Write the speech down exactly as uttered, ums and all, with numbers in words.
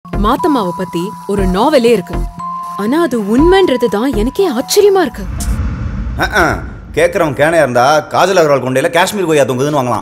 மாத்தம்மாவை பத்தி ஒரு நாவலே இருக்கு. ஆனா அது உண்மைன்றது தான் எனக்கே ஆச்சரியமா இருக்கு. கேட்கறவன் கேனையா இருந்தா காஜல் அகர்வால் கொண்டையில காஷ்மீர் கொய்யா தொங்குதுன்னு வாங்கலாம்.